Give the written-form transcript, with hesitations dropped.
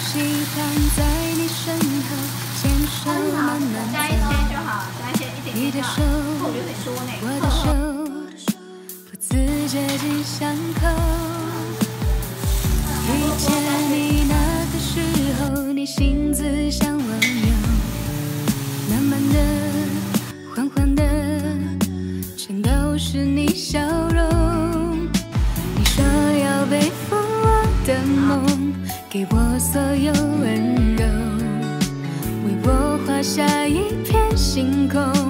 喜欢在你身后牵手慢慢加一些就好，加一些一点你的手， 我有点多呢。 我的手，不自觉紧相扣。遇见你那个时候，你心思像温柔，慢慢的，缓缓的，全都是你笑容。你说要背负我的梦，给我所有温柔，为我画下一片星空。